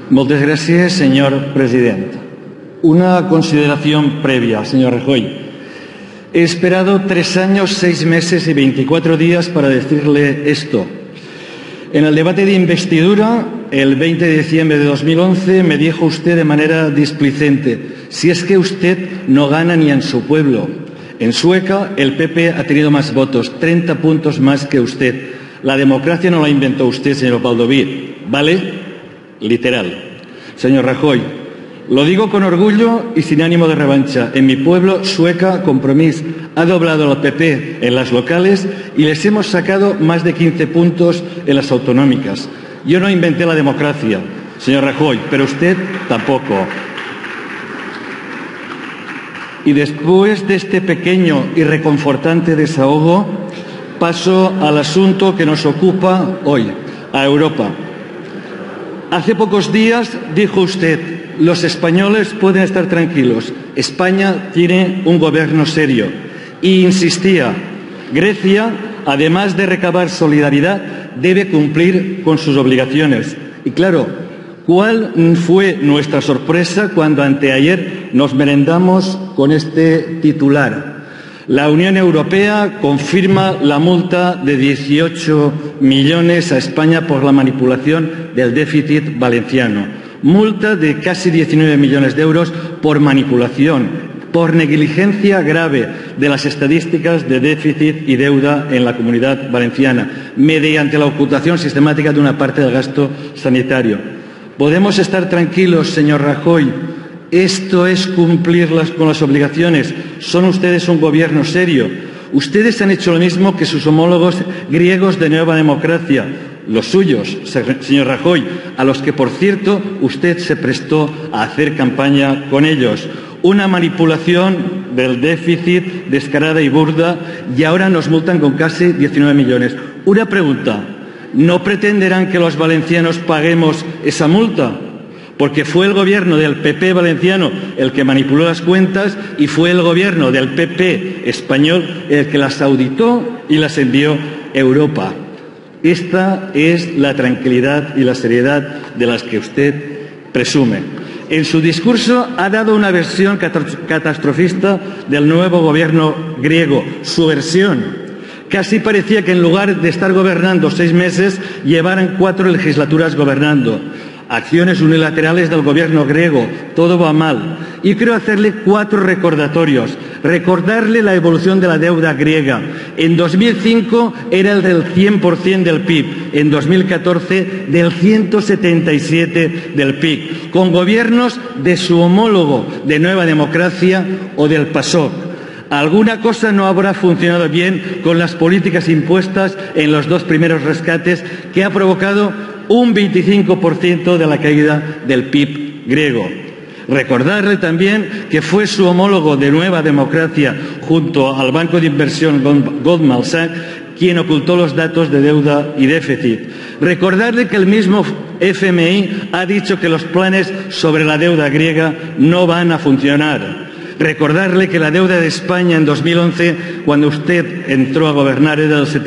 Moltes gràcies, señor presidente. Una consideración previa, señor Rajoy. He esperado 3 años, 6 meses y 24 días para decirle esto. En el debate de investidura, el 20 de diciembre de 2011, me dijo usted de manera displicente: si es que usted no gana ni en su pueblo. En Sueca, el PP ha tenido más votos, 30 puntos más que usted. La democracia no la inventó usted, señor Baldoví, ¿vale? Literal. Señor Rajoy, lo digo con orgullo y sin ánimo de revancha. En mi pueblo, Sueca, Compromís ha doblado al PP en las locales y les hemos sacado más de 15 puntos en las autonómicas. Yo no inventé la democracia, señor Rajoy, pero usted tampoco. Y después de este pequeño y reconfortante desahogo, paso al asunto que nos ocupa hoy, a Europa. Hace pocos días dijo usted: los españoles pueden estar tranquilos, España tiene un gobierno serio. Y insistía: Grecia, además de recabar solidaridad, debe cumplir con sus obligaciones. Y claro, ¿cuál fue nuestra sorpresa cuando anteayer nos merendamos con este titular? La Unión Europea confirma la multa de 18 millones a España por la manipulación del déficit valenciano. Multa de casi 19 millones de euros por manipulación, por negligencia grave de las estadísticas de déficit y deuda en la Comunidad Valenciana, mediante la ocultación sistemática de una parte del gasto sanitario. ¿Podemos estar tranquilos, señor Rajoy? Esto es cumplir con las obligaciones. Son ustedes un gobierno serio. Ustedes han hecho lo mismo que sus homólogos griegos de Nueva Democracia, los suyos, señor Rajoy, a los que, por cierto, usted se prestó a hacer campaña con ellos. Una manipulación del déficit descarada y burda, y ahora nos multan con casi 19 millones. Una pregunta: ¿no pretenderán que los valencianos paguemos esa multa? Porque fue el gobierno del PP valenciano el que manipuló las cuentas y fue el gobierno del PP español el que las auditó y las envió a Europa. Esta es la tranquilidad y la seriedad de las que usted presume. En su discurso ha dado una versión catastrofista del nuevo gobierno griego, su versión. Casi parecía que en lugar de estar gobernando 6 meses, llevaran 4 legislaturas gobernando. Acciones unilaterales del gobierno griego, todo va mal. Y quiero hacerle 4 recordatorios. Recordarle la evolución de la deuda griega. En 2005 era el del 100% del PIB, en 2014 del 177% del PIB, con gobiernos de su homólogo de Nueva Democracia o del PASOK. Alguna cosa no habrá funcionado bien con las políticas impuestas en los 2 primeros rescates, que ha provocado un 25% de la caída del PIB griego. Recordarle también que fue su homólogo de Nueva Democracia, junto al banco de inversión Goldman Sachs, quien ocultó los datos de deuda y déficit. Recordarle que el mismo FMI ha dicho que los planes sobre la deuda griega no van a funcionar. Recordarle que la deuda de España en 2011, cuando usted entró a gobernar, era del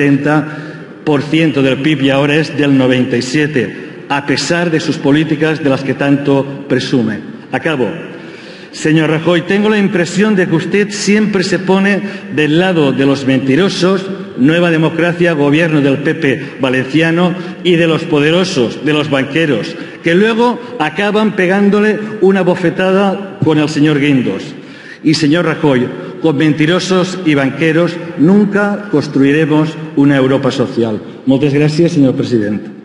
70% del PIB y ahora es del 97%, a pesar de sus políticas de las que tanto presume. Acabo. Señor Rajoy, tengo la impresión de que usted siempre se pone del lado de los mentirosos, Nueva Democracia, gobierno del PP valenciano, y de los poderosos, de los banqueros, que luego acaban pegándole una bofetada con el señor Guindos. Y, señor Rajoy, con mentirosos y banqueros nunca construiremos una Europa social. Moltes gràcies, señor presidente.